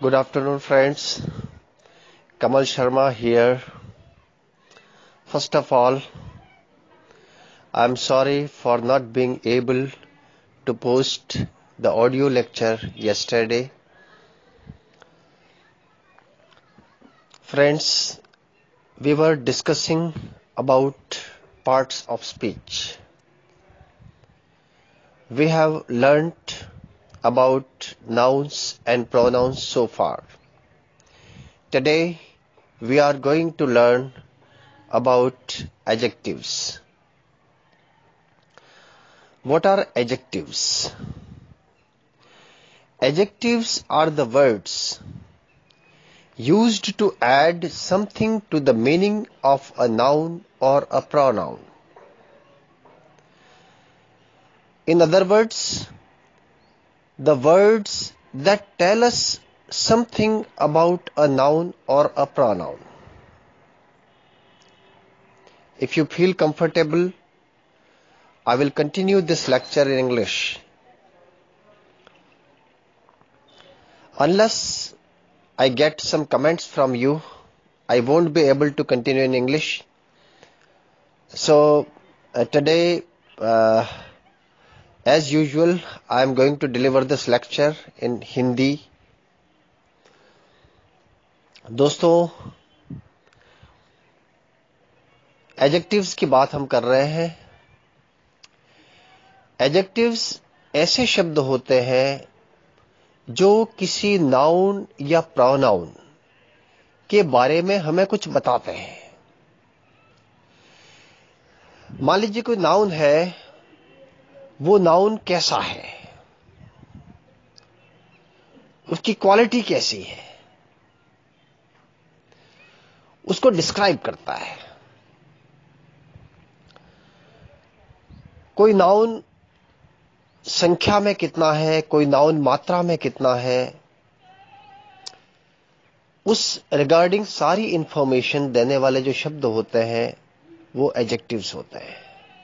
Good afternoon, friends. Kamal Sharma here. First of all, I'm sorry for not being able to post the audio lecture yesterday. Friends, we were discussing about parts of speech. We have learnt about nouns and pronouns so far. Today, we are going to learn about adjectives. What are adjectives? Adjectives are the words used to add something to the meaning of a noun or a pronoun. In other words, the words that tell us something about a noun or a pronoun. If you feel comfortable, I will continue this lecture in English. Unless I get some comments from you, I won't be able to continue in English. So today, as usual, I am going to deliver this lecture in Hindi. दोस्तों, adjectives की बात हम कर रहे हैं. Adjectives ऐसे शब्द होते हैं जो किसी नाउन या प्रोनाउन के बारे में हमें कुछ बताते हैं. मान लीजिए कोई नाउन है, वो नाउन कैसा है, उसकी क्वालिटी कैसी है, उसको डिस्क्राइब करता है. कोई नाउन संख्या में कितना है, कोई नाउन मात्रा में कितना है, उस रिगार्डिंग सारी इंफॉर्मेशन देने वाले जो शब्द होते हैं वो एडजेक्टिव्स होते हैं.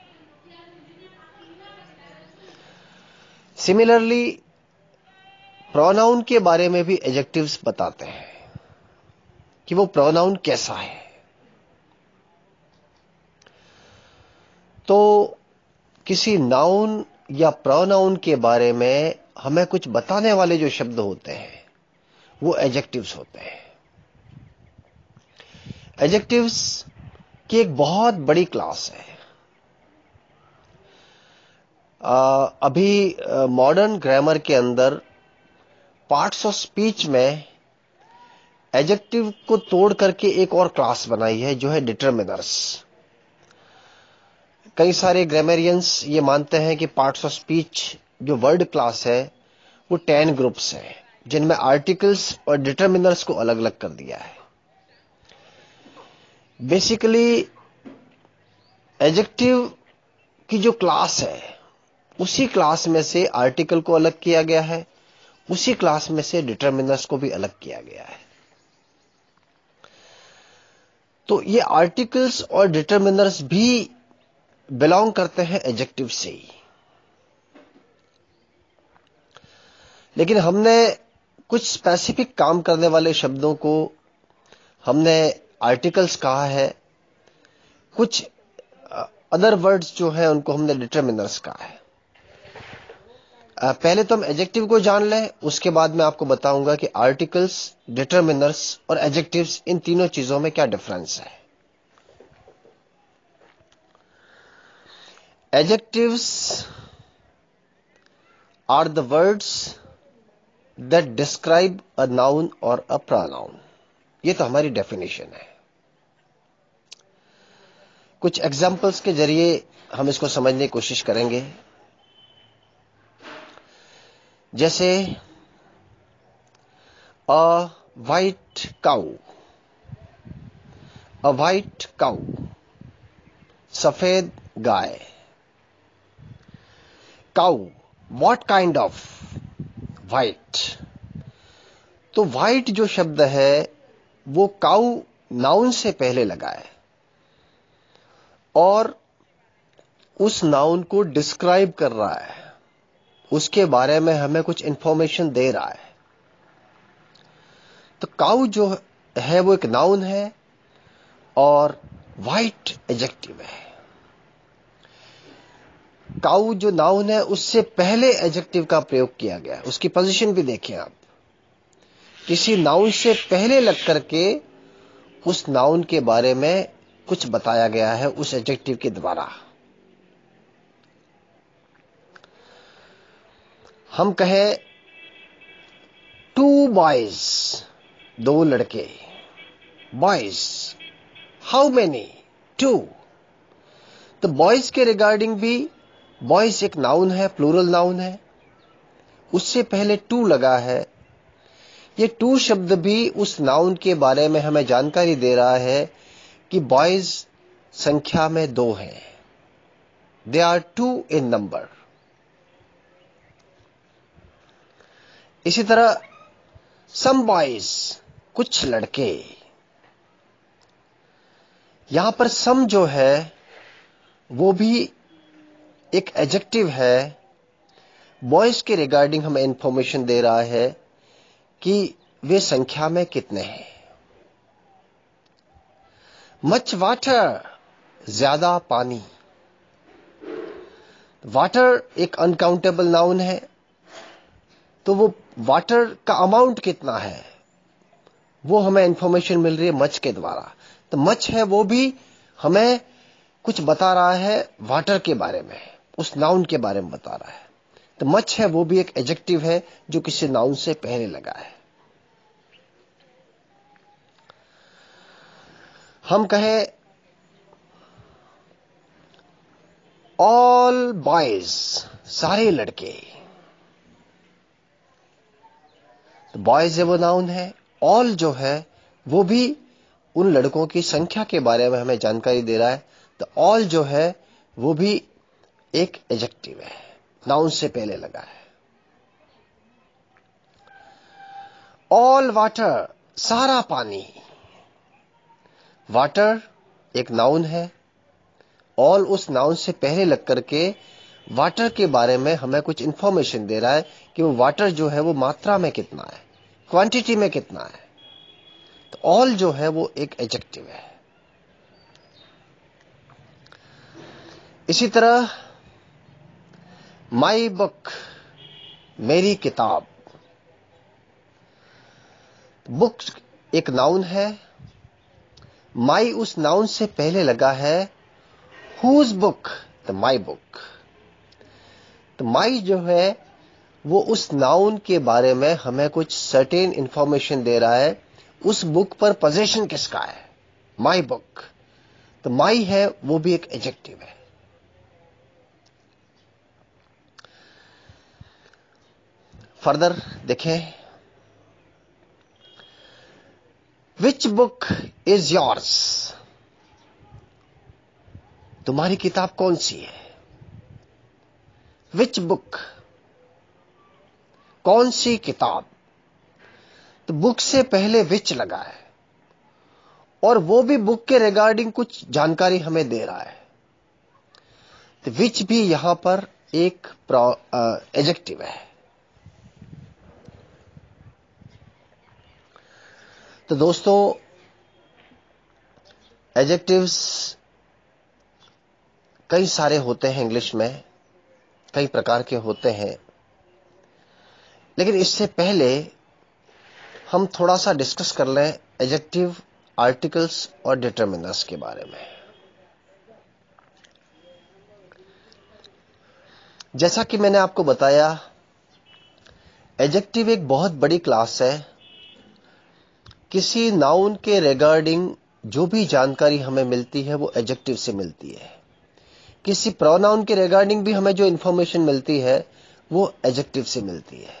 सिमिलरली प्रोनाउन के बारे में भी एडजेक्टिव्स बताते हैं कि वो प्रोनाउन कैसा है. तो किसी नाउन या प्रोनाउन के बारे में हमें कुछ बताने वाले जो शब्द होते हैं वो एडजेक्टिव्स होते हैं. एडजेक्टिव्स की एक बहुत बड़ी क्लास है. अभी मॉडर्न ग्रामर के अंदर पार्ट्स ऑफ स्पीच में एडजेक्टिव को तोड़ करके एक और क्लास बनाई है जो है डिटरमिनर्स. कई सारे ग्रामरियंस ये मानते हैं कि पार्ट्स ऑफ स्पीच जो वर्ड क्लास है वो 10 ग्रुप्स हैं जिनमें आर्टिकल्स और डिटरमिनर्स को अलग अलग कर दिया है. बेसिकली एडजेक्टिव की जो क्लास है उसी क्लास में से आर्टिकल को अलग किया गया है, उसी क्लास में से डिटरमिनर्स को भी अलग किया गया है. तो ये आर्टिकल्स और डिटरमिनर्स भी बिलोंग करते हैं एडजेक्टिव से ही. लेकिन हमने कुछ स्पेसिफिक काम करने वाले शब्दों को हमने आर्टिकल्स कहा है, कुछ अदर वर्ड्स जो हैं उनको हमने डिटरमिनर्स कहा है. पहले तो हम एडजेक्टिव को जान लें, उसके बाद मैं आपको बताऊंगा कि आर्टिकल्स, डिटरमिनर्स और एडजेक्टिव्स इन तीनों चीजों में क्या डिफरेंस है. Adjectives are the words that describe a noun or a pronoun. ये तो हमारी डेफिनेशन है. कुछ एग्जाम्पल्स के जरिए हम इसको समझने की कोशिश करेंगे. जैसे a white cow, a white cow, सफेद गाय. cow, what kind of? white. तो white जो शब्द है वो cow नाउन से पहले लगा है और उस नाउन को डिस्क्राइब कर रहा है, उसके बारे में हमें कुछ इंफॉर्मेशन दे रहा है. तो काऊ जो है वो एक नाउन है और वाइट एडजेक्टिव है। काऊ जो नाउन है उससे पहले एडजेक्टिव का प्रयोग किया गया है। उसकी पोजीशन भी देखें आप, किसी नाउन से पहले लग करके उस नाउन के बारे में कुछ बताया गया है उस एडजेक्टिव के द्वारा। हम कहें टू बॉयज, दो लड़के, बॉयज, हाउ मेनी, टू। तो बॉयज के रिगार्डिंग भी, बॉयज एक नाउन है, प्लूरल नाउन है, उससे पहले टू लगा है। ये टू शब्द भी उस नाउन के बारे में हमें जानकारी दे रहा है कि बॉयज संख्या में दो हैं, they are two in number. इसी तरह सम बॉयज, कुछ लड़के, यहां पर सम जो है वो भी एक एडजेक्टिव है, बॉयज के रिगार्डिंग हमें इंफॉर्मेशन दे रहा है कि वे संख्या में कितने हैं। मच वाटर, ज्यादा पानी। वाटर एक अनकाउंटेबल नाउन है, तो वो वाटर का अमाउंट कितना है वो हमें इंफॉर्मेशन मिल रही है मच के द्वारा। तो मच है वो भी हमें कुछ बता रहा है वाटर के बारे में, उस नाउन के बारे में बता रहा है। तो मच है वो भी एक एडजेक्टिव है जो किसी नाउन से पहले लगा है। हम कहें ऑल बॉयज, सारे लड़के, तो बॉयज है वो नाउन है, ऑल जो है वो भी उन लड़कों की संख्या के बारे में हमें जानकारी दे रहा है। तो ऑल जो है वो भी एक एडजेक्टिव है, नाउन से पहले लगा है। ऑल वाटर, सारा पानी। वाटर एक नाउन है, ऑल उस नाउन से पहले लग करके वाटर के बारे में हमें कुछ इंफॉर्मेशन दे रहा है कि वो वाटर जो है वो मात्रा में कितना है, क्वांटिटी में कितना है। तो ऑल जो है वो एक एडजेक्टिव है। इसी तरह माई बुक, मेरी किताब। बुक एक नाउन है, माई उस नाउन से पहले लगा है हुज बुक, तो माई बुक। तो माई जो है वो उस नाउन के बारे में हमें कुछ सर्टेन इंफॉर्मेशन दे रहा है, उस बुक पर पोजीशन किसका है, माई बुक। तो माई है वो भी एक एडजेक्टिव है। फर्दर देखें, विच बुक इज योर्स, तुम्हारी किताब कौन सी है। विच बुक, कौन सी किताब। तो बुक से पहले विच लगा है और वो भी बुक के रिगार्डिंग कुछ जानकारी हमें दे रहा है। तो विच भी यहां पर एक एडजेक्टिव है। तो दोस्तों, एडजेक्टिव्स कई सारे होते हैं, इंग्लिश में कई प्रकार के होते हैं, लेकिन इससे पहले हम थोड़ा सा डिस्कस कर लें एडजेक्टिव, आर्टिकल्स और डिटरमिनर्स के बारे में। जैसा कि मैंने आपको बताया, एडजेक्टिव एक बहुत बड़ी क्लास है। किसी नाउन के रिगार्डिंग जो भी जानकारी हमें मिलती है वो एडजेक्टिव से मिलती है। किसी प्रोनाउन के रिगार्डिंग भी हमें जो इंफॉर्मेशन मिलती है वो एडजेक्टिव से मिलती है।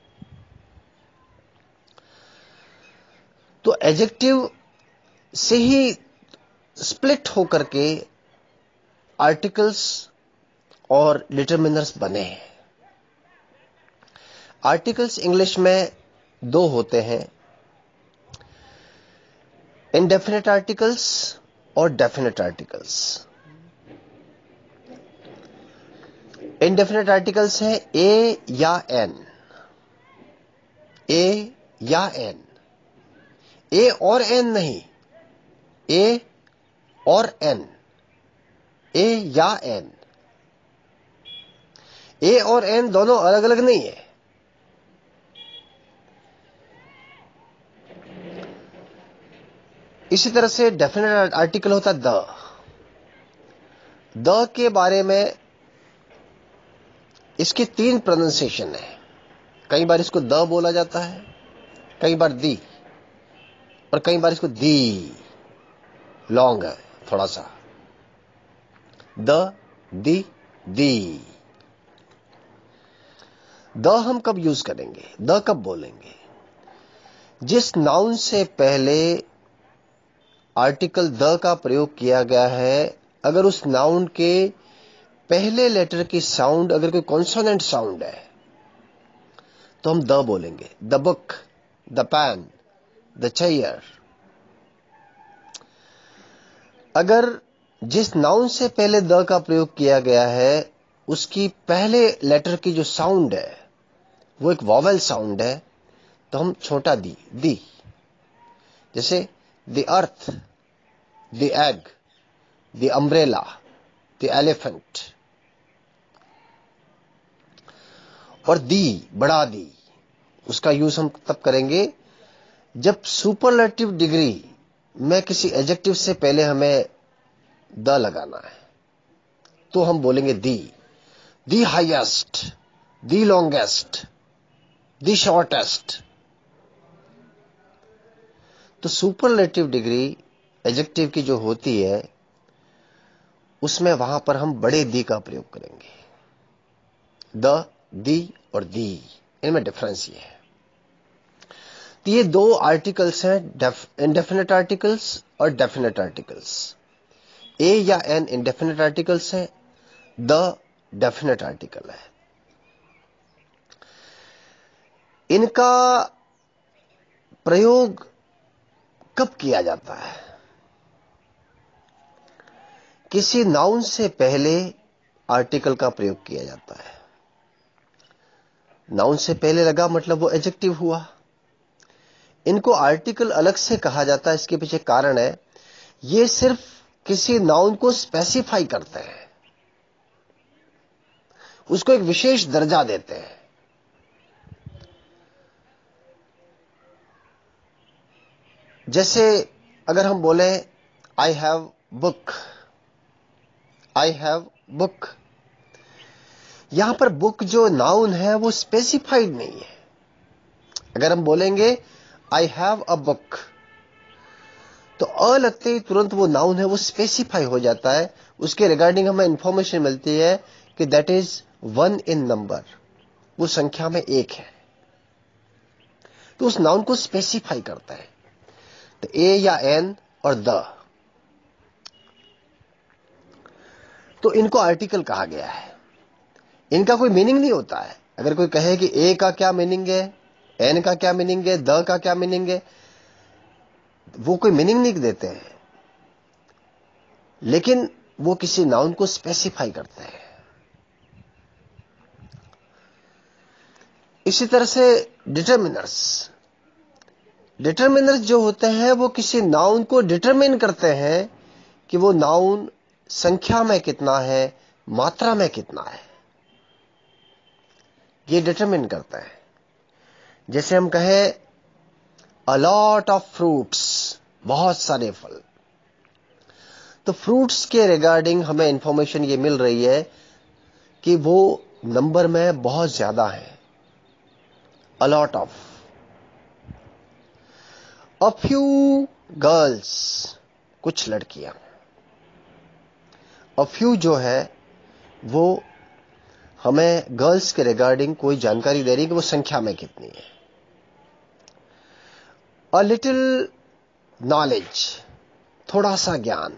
तो एडजेक्टिव से ही स्प्लिट होकर के आर्टिकल्स और डिटरमिनर्स बने हैं। आर्टिकल्स इंग्लिश में दो होते हैं, इंडेफिनिट आर्टिकल्स और डेफिनिट आर्टिकल्स। इंडेफिनिट आर्टिकल्स हैं ए या एन, ए या एन। ए और एन नहीं, ए और एन, ए या एन। ए और एन दोनों अलग अलग नहीं है। इसी तरह से डेफिनेट आर्टिकल होता है द के बारे में इसके 3 प्रोनाउंसिएशन है। कई बार इसको द बोला जाता है, कई बार दी, और कई बार इसको दी, लॉन्ग है थोड़ा सा, द, दी। द हम कब यूज करेंगे, द कब बोलेंगे? जिस नाउन से पहले आर्टिकल द का प्रयोग किया गया है, अगर उस नाउन के पहले लेटर की साउंड अगर कोई कॉन्सोनेंट साउंड है तो हम द बोलेंगे। The book, the pen, the chair. अगर जिस नाउन से पहले द का प्रयोग किया गया है उसकी पहले लेटर की जो साउंड है वो एक वॉवेल साउंड है तो हम छोटा दी। जैसे the earth, the egg, the umbrella, the elephant. और दी, बड़ा दी, उसका यूज हम तब करेंगे जब सुपरलेटिव डिग्री में किसी एडजेक्टिव से पहले हमें द लगाना है तो हम बोलेंगे the highest, the longest, the shortest. तो सुपरलेटिव डिग्री एडजेक्टिव की जो होती है उसमें वहां पर हम बड़े दी का प्रयोग करेंगे। द, दी और दी, इनमें डिफरेंस ये है। तो ये 2 आर्टिकल्स हैं, इंडेफिनेट आर्टिकल्स और डेफिनेट आर्टिकल्स। ए या एन इंडेफिनेट आर्टिकल्स है, द डेफिनेट आर्टिकल है। इनका प्रयोग कब किया जाता है? किसी नाउन से पहले आर्टिकल का प्रयोग किया जाता है। नाउन से पहले लगा मतलब वो एडजेक्टिव हुआ। इनको आर्टिकल अलग से कहा जाता है, इसके पीछे कारण है, ये सिर्फ किसी नाउन को स्पेसिफाई करते हैं, उसको एक विशेष दर्जा देते हैं। जैसे अगर हम बोले I have book, I have book, यहां पर बुक जो नाउन है वो स्पेसिफाइड नहीं है। अगर हम बोलेंगे आई हैव अ बुक तो अ लगते ही तुरंत वो नाउन है वो स्पेसिफाई हो जाता है, उसके रिगार्डिंग हमें इंफॉर्मेशन मिलती है कि दैट इज 1 इन नंबर, वो संख्या में 1 है। तो उस नाउन को स्पेसिफाई करता है। तो ए या एन और द, तो इनको आर्टिकल कहा गया है। इनका कोई मीनिंग नहीं होता है। अगर कोई कहे कि ए का क्या मीनिंग है, एन का क्या मीनिंग है, द का क्या मीनिंग है, वो कोई मीनिंग नहीं देते हैं, लेकिन वो किसी नाउन को स्पेसिफाई करते हैं। इसी तरह से डिटरमिनर्स, डिटरमिनर्स जो होते हैं वो किसी नाउन को डिटरमिन करते हैं कि वो नाउन संख्या में कितना है, मात्रा में कितना है, ये डिटरमिन करता है। जैसे हम कहें अ लॉट ऑफ फ्रूट्स, बहुत सारे फल, तो फ्रूट्स के रिगार्डिंग हमें इंफॉर्मेशन ये मिल रही है कि वो नंबर में बहुत ज्यादा है। A lot of. A few girls, कुछ लड़कियां। अ फ्यू जो है वो हमें गर्ल्स के रिगार्डिंग कोई जानकारी दे रही है कि वो संख्या में कितनी है। अ लिटिल नॉलेज, थोड़ा सा ज्ञान।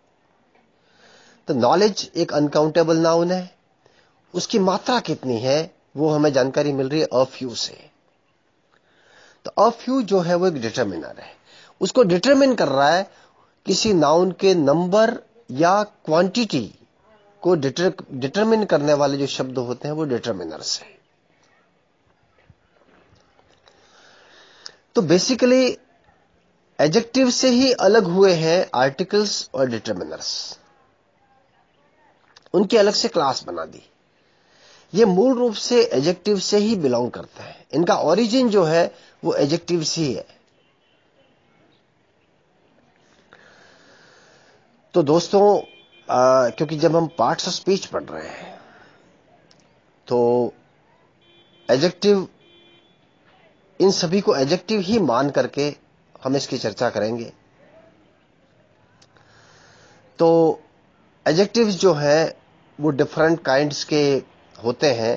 तो नॉलेज एक अनकाउंटेबल नाउन है, उसकी मात्रा कितनी है वो हमें जानकारी मिल रही है अ फ्यू से। तो अ फ्यू जो है वो एक डिटरमिनर है, उसको डिटरमिन कर रहा है किसी नाउन के नंबर या क्वांटिटी को डिटरमिन करने वाले जो शब्द होते हैं वो डिटरमिनर्स हैं। तो बेसिकली एडजेक्टिव से ही अलग हुए हैं आर्टिकल्स और डिटरमिनर्स, उनकी अलग से क्लास बना दी। ये मूल रूप से एडजेक्टिव से ही बिलोंग करते हैं, इनका ओरिजिन जो है वो एडजेक्टिव से ही है। तो दोस्तों क्योंकि जब हम पार्ट्स ऑफ स्पीच पढ़ रहे हैं तो एडजेक्टिव, इन सभी को एडजेक्टिव ही मान करके हम इसकी चर्चा करेंगे। तो एडजेक्टिव्स जो है वो डिफरेंट काइंड्स के होते हैं।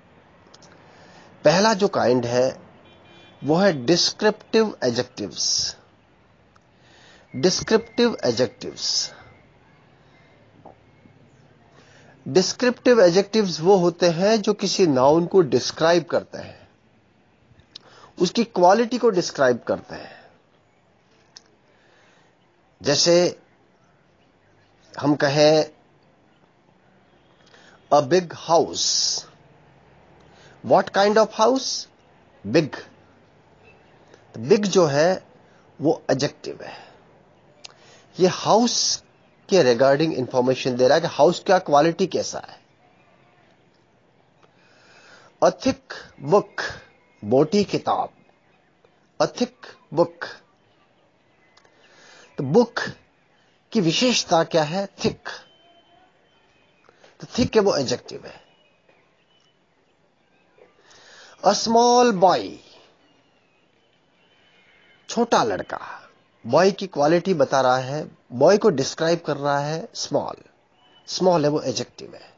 पहला जो काइंड है वो है descriptive adjectives. Descriptive adjectives, descriptive adjectives वो होते हैं जो किसी नाउन को डिस्क्राइब करते हैं, उसकी क्वालिटी को डिस्क्राइब करते हैं। जैसे हम कहें a big house. What kind of house? Big. Big जो है वो एडजेक्टिव है। ये हाउस के रिगार्डिंग इंफॉर्मेशन दे रहा है कि हाउस का क्वालिटी कैसा है। अ थिक बुक, मोटी किताब। अ थिक बुक, तो बुक की विशेषता क्या है? थिक। तो थिक है वो एडजेक्टिव है। अ स्मॉल बॉय, छोटा लड़का। बॉय की क्वालिटी बता रहा है, बॉय को डिस्क्राइब कर रहा है स्मॉल। स्मॉल है वो एडजेक्टिव है।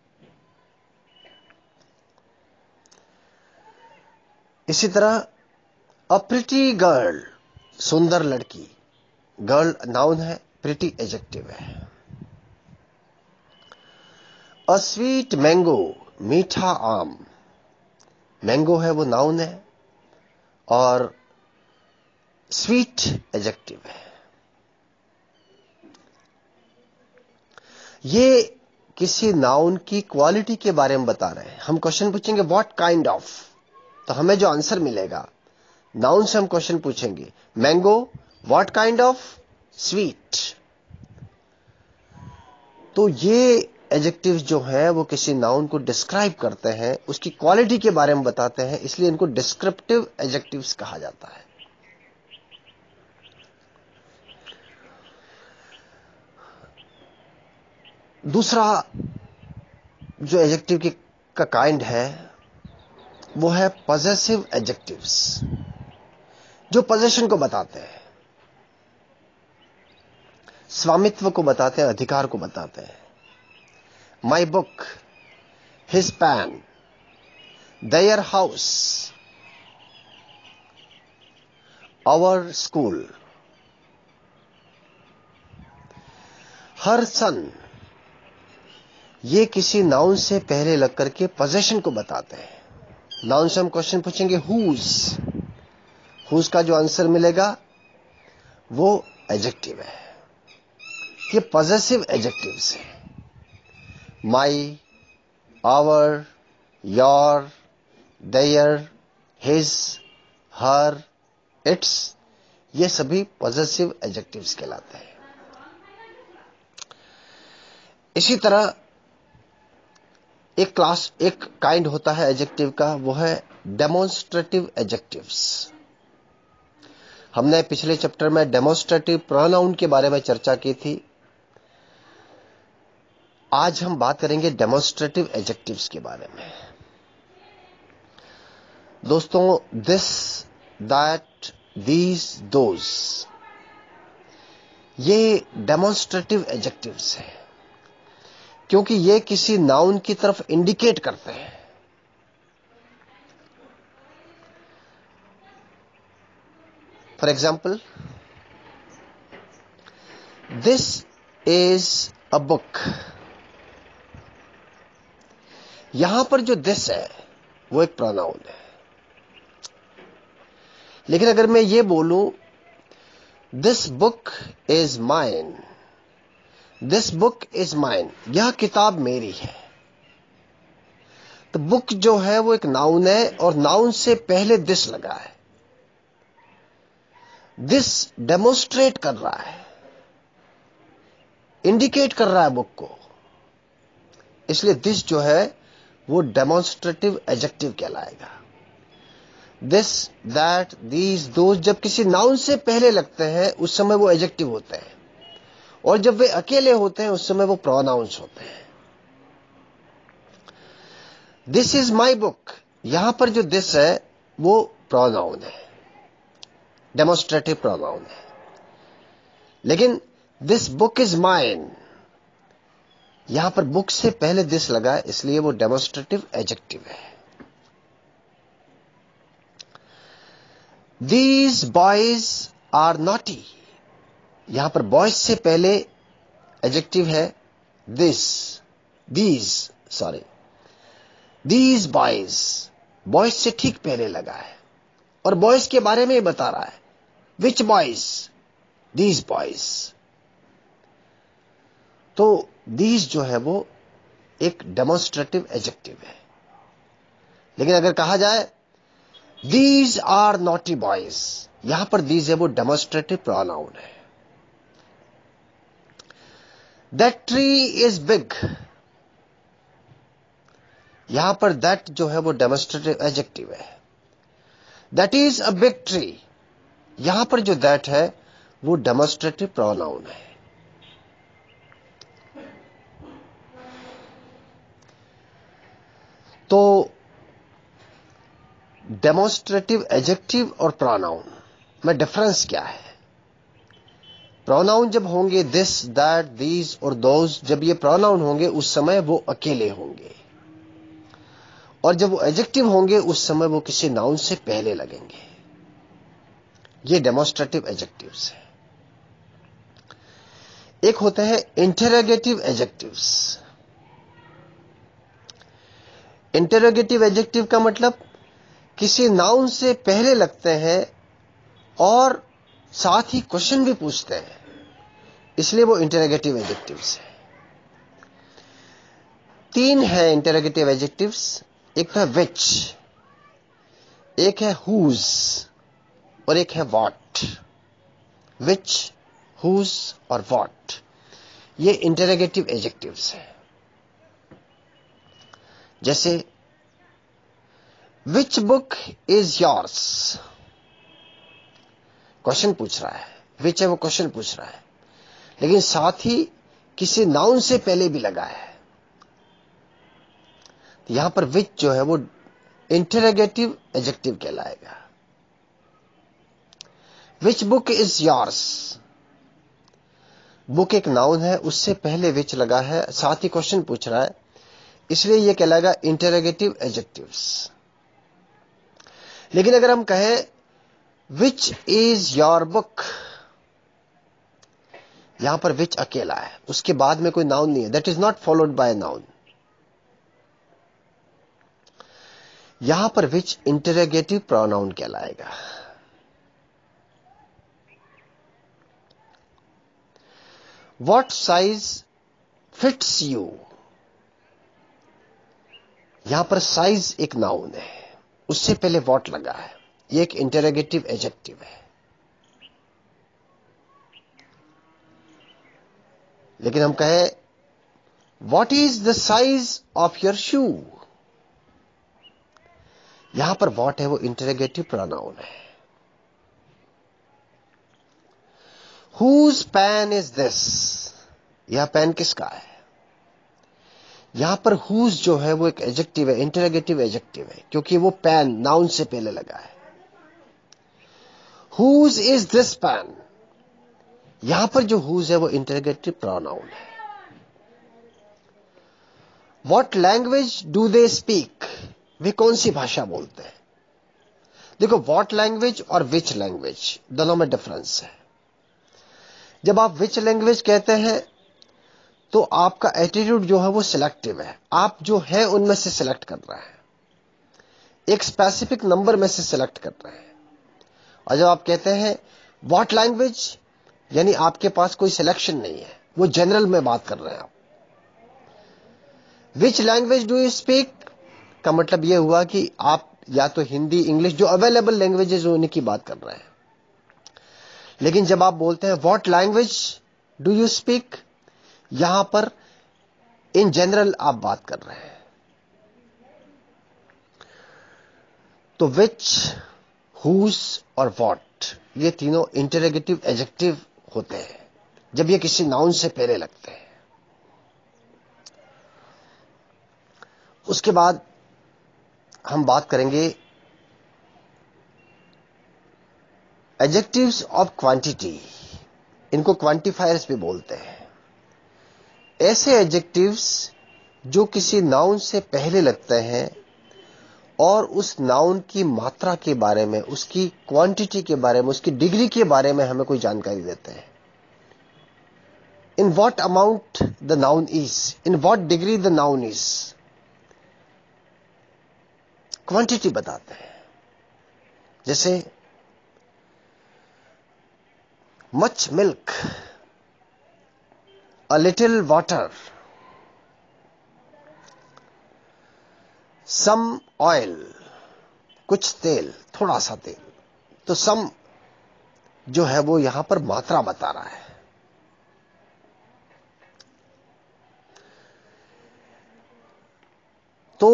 इसी तरह अ प्रिटी गर्ल, सुंदर लड़की। गर्ल नाउन है, प्रिटी एडजेक्टिव है। अ स्वीट मैंगो, मीठा आम। मैंगो है वो नाउन है और स्वीट एडजेक्टिव है। ये किसी नाउन की क्वालिटी के बारे में बता रहे हैं। हम क्वेश्चन पूछेंगे व्हाट काइंड ऑफ, तो हमें जो आंसर मिलेगा, नाउन से हम क्वेश्चन पूछेंगे mango, what kind of? Sweet. तो ये एडजेक्टिव्स जो है वो किसी नाउन को डिस्क्राइब करते हैं, उसकी क्वालिटी के बारे में बताते हैं, इसलिए इनको डिस्क्रिप्टिव एडजेक्टिव्स कहा जाता है। दूसरा जो एडजेक्टिव का काइंड है वो है पॉजेसिव एडजेक्टिव्स, जो पोजेशन को बताते हैं, स्वामित्व को बताते हैं, अधिकार को बताते हैं। My book, his pen, their house, our school, her son. ये किसी नाउन से पहले लग करके पोजेशन को बताते हैं। नाउन से हम क्वेश्चन पूछेंगे हुज, हुज का जो आंसर मिलेगा वो एडजेक्टिव है। ये पॉजेसिव एडजेक्टिव्स है। My, our, your, their, his, her, its, ये सभी पॉजेसिव एडजेक्टिव्स कहलाते हैं। इसी तरह एक काइंड होता है एडजेक्टिव का, वो है डेमोन्स्ट्रेटिव एडजेक्टिव्स। हमने पिछले चैप्टर में डेमोन्स्ट्रेटिव प्रोनाउन के बारे में चर्चा की थी। आज हम बात करेंगे डेमोन्स्ट्रेटिव एडजेक्टिव्स के बारे में। दोस्तों, दिस, दैट, दीज, दोज, ये डेमोन्स्ट्रेटिव एडजेक्टिव्स हैं, क्योंकि ये किसी नाउन की तरफ इंडिकेट करते हैं। For example, this is a book. यहां पर जो दिस है वो एक प्रोनाउन है, लेकिन अगर मैं ये बोलूं this book is mine, this book is mine, यह किताब मेरी है, तो बुक जो है वो एक नाउन है और नाउन से पहले दिस लगा है। दिस डेमोन्स्ट्रेट कर रहा है, इंडिकेट कर रहा है बुक को, इसलिए दिस जो है वो डेमोन्स्ट्रेटिव एडजेक्टिव कहलाएगा। दिस, दैट, दीज, दोज जब किसी नाउन से पहले लगते हैं उस समय वो एडजेक्टिव होते हैं, और जब वे अकेले होते हैं उस समय वो प्रोनाउंस होते हैं। दिस इज माई बुक, यहां पर जो दिस है वो प्रोनाउन है, डेमोन्स्ट्रेटिव प्रोनाउन है। लेकिन दिस बुक इज माइन, यहां पर बुक से पहले दिस लगा है, इसलिए वो डेमोन्स्ट्रेटिव एडजेक्टिव है। दीज बॉयज आर नॉटी, यहां पर बॉयज से पहले एडजेक्टिव है this, these, sorry, these boys, boys से ठीक पहले लगा है और बॉयज के बारे में ही बता रहा है। Which boys? These boys. तो दीज जो है वो एक डेमोन्स्ट्रेटिव एडजेक्टिव है। लेकिन अगर कहा जाए दीज आर नॉटी बॉयज, यहां पर दीज है वो डेमोन्स्ट्रेटिव प्रोनाउन है। दैट ट्री इज बिग, यहां पर दैट जो है वो डेमोन्स्ट्रेटिव एडजेक्टिव है। That is a big tree, यहां पर जो दैट है वो डेमोन्स्ट्रेटिव प्रोनाउन है। तो डेमोन्स्ट्रेटिव एडजेक्टिव और प्रोनाउन में डिफरेंस क्या है? प्रोनाउन जब होंगे दिस, दैट, दीज और दोज, जब ये प्रोनाउन होंगे उस समय वो अकेले होंगे, और जब वो एडजेक्टिव होंगे उस समय वो किसी नाउन से पहले लगेंगे। ये डेमोन्स्ट्रेटिव एडजेक्टिव्स है। एक होते हैं इंटरोगेटिव एडजेक्टिव्स। इंटरोगेटिव एडजेक्टिव का मतलब किसी नाउन से पहले लगते हैं और साथ ही क्वेश्चन भी पूछते हैं, इसलिए वो इंटरोगेटिव एडजेक्टिव्स है। 3 है इंटरोगेटिव एडजेक्टिव्स। एक है विच, एक है हुज और एक है व्हाट। विच, हुज और व्हाट, ये इंटरोगेटिव एडजेक्टिव्स है। जैसे which book is yours, question पूछ रहा है, विच है वो क्वेश्चन पूछ रहा है, लेकिन साथ ही किसी नाउन से पहले भी लगा है। यहां पर विच जो है वो इंटरोगेटिव एडजेक्टिव कहलाएगा। Which book is yours, book एक नाउन है, उससे पहले विच लगा है, साथ ही क्वेश्चन पूछ रहा है, इसलिए यह कहलाएगा इंटरोगेटिव एडजेक्टिव्स। लेकिन अगर हम कहें विच इज योर बुक, यहां पर विच अकेला है, उसके बाद में कोई नाउन नहीं है, that is not followed by noun, यहां पर विच इंटरोगेटिव प्रोनाउन कहलाएगा। व्हाट साइज फिट्स यू, यहां पर साइज एक नाउन है, उससे पहले व्हाट लगा है, यह एक इंटरोगेटिव एडजेक्टिव है। लेकिन हम कहें what is the size of your shoe, यहां पर व्हाट है वो इंटरोगेटिव प्रोनाउन है। हुज पेन इज दिस, यह पेन किसका है, यहां पर हुज जो है वो एक एडजेक्टिव है, इंटरोगेटिव एडजेक्टिव है, क्योंकि वो पेन नाउन से पहले लगा है। हुज इज दिस पेन, यहां पर जो हुज है वो इंटरोगेटिव प्रोनाउन है। What language do they speak, वे कौन सी भाषा बोलते हैं। देखो, व्हाट लैंग्वेज और विच लैंग्वेज दोनों में डिफरेंस है। जब आप विच लैंग्वेज कहते हैं तो आपका एटीट्यूड जो है वो सिलेक्टिव है, आप जो है उनमें से सिलेक्ट कर रहे हैं, एक स्पेसिफिक नंबर में से सिलेक्ट कर रहे हैं। और जब आप कहते हैं व्हाट लैंग्वेज, यानी आपके पास कोई सिलेक्शन नहीं है, वो जनरल में बात कर रहे हैं आप। Which language do you speak का मतलब यह हुआ कि आप या तो हिंदी, इंग्लिश, जो अवेलेबल लैंग्वेजेज उन्हीं की बात कर रहे हैं। लेकिन जब आप बोलते हैं what language do you speak, यहां पर इन जनरल आप बात कर रहे हैं। तो विच, हुज और व्हाट, ये तीनों इंटरोगेटिव एडजेक्टिव होते हैं जब ये किसी नाउन से पहले लगते हैं। उसके बाद हम बात करेंगे एडजेक्टिव्स ऑफ क्वांटिटी, इनको क्वांटिफायर्स भी बोलते हैं। ऐसे एडजेक्टिव्स जो किसी नाउन से पहले लगते हैं और उस नाउन की मात्रा के बारे में, उसकी क्वांटिटी के बारे में, उसकी डिग्री के बारे में हमें कोई जानकारी देते हैं। In what amount the noun is, in what degree the noun is, quantity बताते हैं। जैसे much milk, a little water, some oil, कुछ तेल, थोड़ा सा तेल। तो सम जो है वो यहां पर मात्रा बता रहा है। तो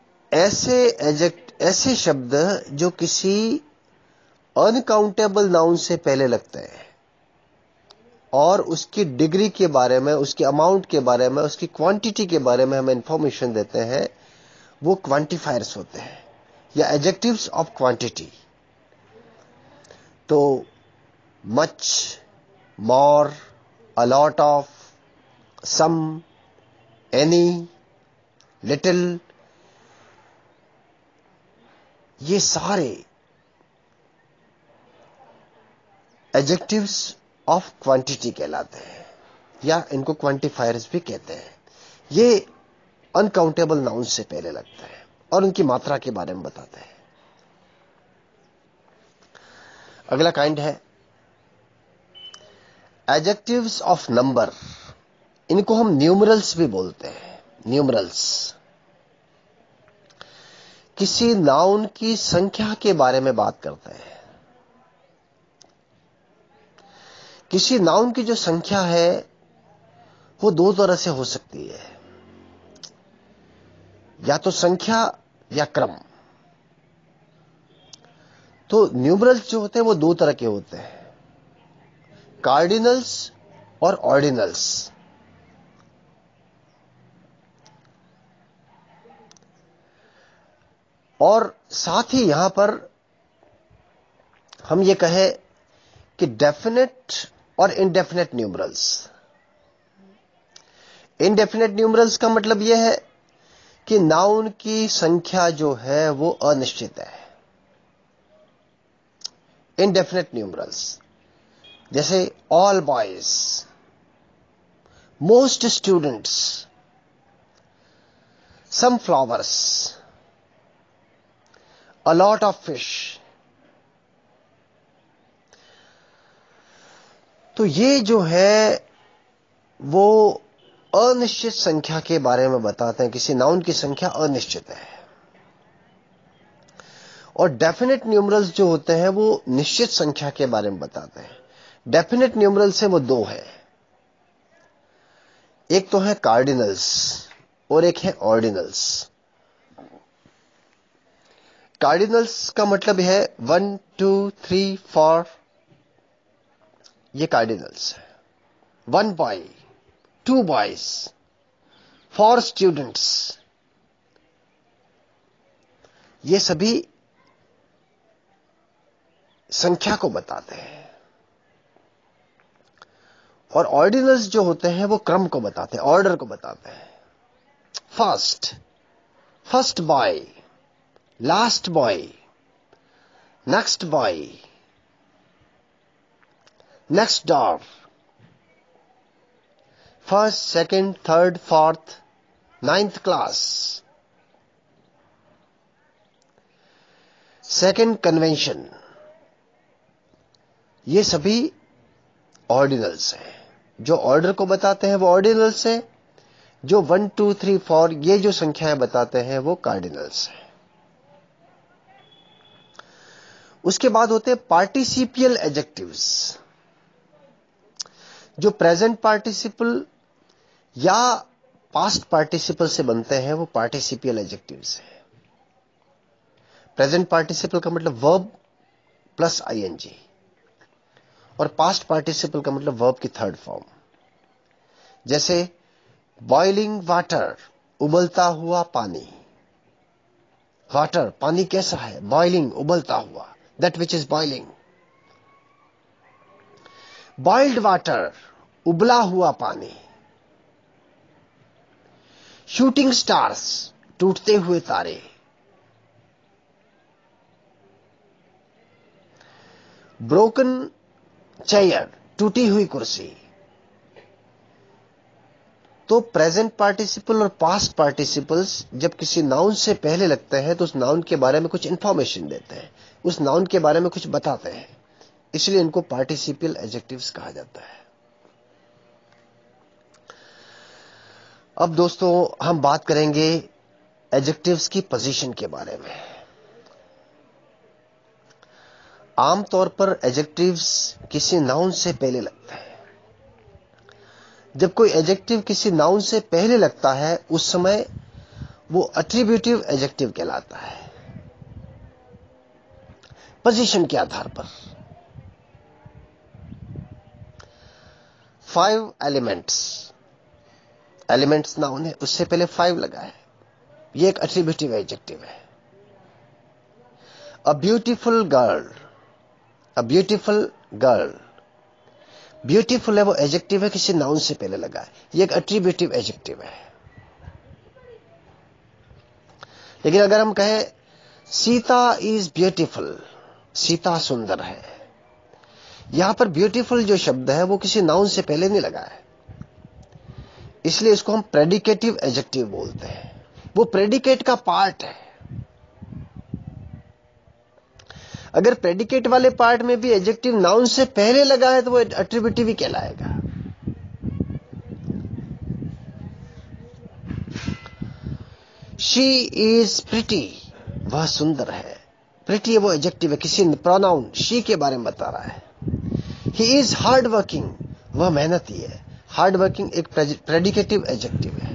ऐसे शब्द जो किसी अनकाउंटेबल नाउन से पहले लगते हैं और उसकी डिग्री के बारे में, उसके अमाउंट के बारे में, उसकी क्वांटिटी के बारे में हमें इंफॉर्मेशन देते हैं, वो क्वांटिफायर्स होते हैं या एडजेक्टिव्स ऑफ क्वांटिटी। तो much, more, a lot of, some, any, little, ये सारे एडजेक्टिव्स ऑफ क्वांटिटी कहलाते हैं या इनको क्वांटिफायर्स भी कहते हैं। ये अनकाउंटेबल नाउन से पहले लगते हैं और उनकी मात्रा के बारे में बताते हैं। अगला काइंड है एडजेक्टिव्स ऑफ नंबर, इनको हम न्यूमरल्स भी बोलते हैं। न्यूमरल्स किसी नाउन की संख्या के बारे में बात करते हैं। किसी नाउन की जो संख्या है वो दो तरह से हो सकती है, या तो संख्या या क्रम। तो न्यूमरल्स जो होते हैं वो दो तरह के होते हैं, कार्डिनल्स और ऑर्डिनल्स। और साथ ही यहां पर हम ये कहें कि डेफिनेट और इनडेफिनेट न्यूमरल्स। इनडेफिनेट न्यूमरल्स का मतलब यह है कि नाउन की संख्या जो है वो अनिश्चित है। इनडेफिनेट न्यूमरल्स जैसे all boys, most students, some flowers, a lot of fish. तो ये जो है वो अनिश्चित संख्या के बारे में बताते हैं, किसी नाउन की संख्या अनिश्चित है। और डेफिनेट न्यूमरल्स जो होते हैं वो निश्चित संख्या के बारे में बताते हैं। डेफिनेट न्यूमरल्स से वो दो है, एक तो है कार्डिनल्स और एक है ऑर्डिनल्स। कार्डिनल्स का मतलब है 1 2 3 4, ये कार्डिनल्स है। 1 बॉय, 2 बॉयज, 4 स्टूडेंट्स, ये सभी संख्या को बताते हैं। और ऑर्डिनल्स जो होते हैं वो क्रम को बताते हैं, ऑर्डर को बताते हैं। First boy, last boy, next boy, next door, first, second, third, fourth, 9th class, second convention, ये सभी ऑर्डिनल्स हैं। जो ऑर्डर को बताते हैं वो ऑर्डिनल्स हैं, जो 1 2 3 4 ये जो संख्याएं बताते हैं वो कार्डिनल्स हैं। उसके बाद होते हैं पार्टिसिपियल एडजेक्टिव्स। जो प्रेजेंट पार्टिसिपल या पास्ट पार्टिसिपल से बनते हैं वो पार्टिसिपियल एडजेक्टिव्स हैं। प्रेजेंट पार्टिसिपल का मतलब वर्ब प्लस आईएनजी, और पास्ट पार्टिसिपल का मतलब वर्ब की थर्ड फॉर्म। जैसे बॉइलिंग वाटर, उबलता हुआ पानी। वाटर, पानी कैसा है? बॉइलिंग, उबलता हुआ, that which is boiling. Boiled water, उबला हुआ पानी। शूटिंग स्टार्स, टूटते हुए तारे। ब्रोकन चेयर, टूटी हुई कुर्सी। तो प्रेजेंट पार्टिसिपल और पास्ट पार्टिसिपल्स जब किसी नाउन से पहले लगते हैं तो उस नाउन के बारे में कुछ इंफॉर्मेशन देते हैं, उस नाउन के बारे में कुछ बताते हैं, इसलिए इनको पार्टिसिपियल एडजेक्टिव्स कहा जाता है। अब दोस्तों हम बात करेंगे एडजेक्टिव्स की पोजीशन के बारे में। आमतौर पर एडजेक्टिव्स किसी नाउन से पहले लगते हैं। जब कोई एडजेक्टिव किसी नाउन से पहले लगता है उस समय वो एट्रीब्यूटिव एडजेक्टिव कहलाता है, पोजीशन के आधार पर। 5 एलिमेंट्स नाउन है, उससे पहले 5 लगा है, ये एक एट्रीब्यूटिव एडजेक्टिव है। अ ब्यूटीफुल गर्ल, ब्यूटीफुल है वो एडजेक्टिव है, किसी नाउन से पहले लगा है, ये एक एट्रीब्यूटिव एडजेक्टिव है। लेकिन अगर हम कहें सीता इज ब्यूटीफुल, सीता सुंदर है, यहां पर ब्यूटीफुल जो शब्द है वो किसी नाउन से पहले नहीं लगा है, इसलिए इसको हम प्रेडिकेटिव एडजेक्टिव बोलते हैं। वो प्रेडिकेट का पार्ट है। अगर प्रेडिकेट वाले पार्ट में भी एडजेक्टिव नाउन से पहले लगा है तो वो एट्रीब्यूटिव ही कहलाएगा। शी इज प्रिटी, वह सुंदर है। प्रिटी है वो एडजेक्टिव है, किसी प्रोनाउन शी के बारे में बता रहा है। ही इज हार्ड वर्किंग, वह मेहनती है। हार्ड वर्किंग एक प्रेडिकेटिव एडजेक्टिव है।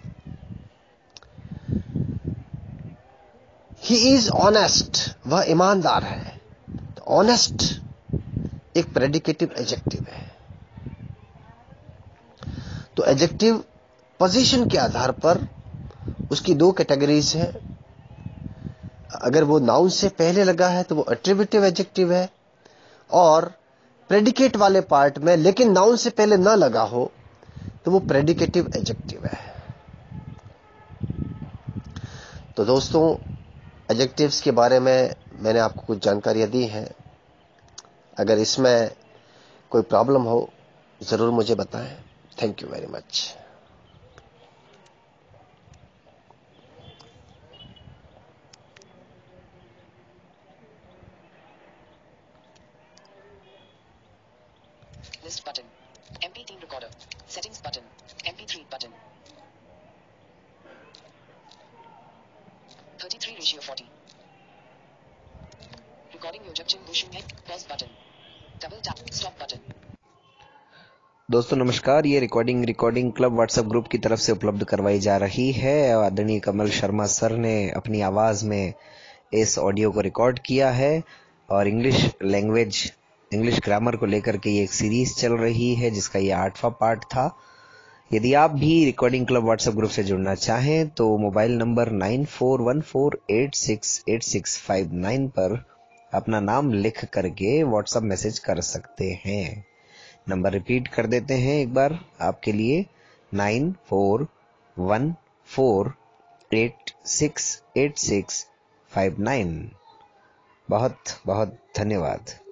ही इज ऑनेस्ट, वह ईमानदार है। तो ऑनेस्ट एक प्रेडिकेटिव एडजेक्टिव है। तो एडजेक्टिव पोजीशन के आधार पर उसकी 2 कैटेगरीज है। अगर वो नाउन से पहले लगा है तो वो एट्रीब्यूटिव एडजेक्टिव है, और प्रेडिकेट वाले पार्ट में लेकिन नाउन से पहले ना लगा हो तो वो प्रेडिकेटिव एडजेक्टिव है। तो दोस्तों एडजेक्टिव्स के बारे में मैंने आपको कुछ जानकारियां दी हैं। अगर इसमें कोई प्रॉब्लम हो जरूर मुझे बताएं। Thank you very much. List button. MP3 recorder. Settings button. MP3 button. 33:40. Recording Yojapchin Bushing Egg. Pause button. Double tap. Stop button. दोस्तों नमस्कार, ये रिकॉर्डिंग क्लब व्हाट्सएप ग्रुप की तरफ से उपलब्ध करवाई जा रही है। आदरणीय कमल शर्मा सर ने अपनी आवाज में इस ऑडियो को रिकॉर्ड किया है और इंग्लिश ग्रामर को लेकर के ये एक सीरीज चल रही है जिसका ये 8वां पार्ट था। यदि आप भी रिकॉर्डिंग क्लब व्हाट्सएप ग्रुप से जुड़ना चाहें तो मोबाइल नंबर 9414868659 पर अपना नाम लिख करके व्हाट्सएप मैसेज कर सकते हैं। नंबर रिपीट कर देते हैं एक बार आपके लिए, 9414868659। बहुत बहुत धन्यवाद।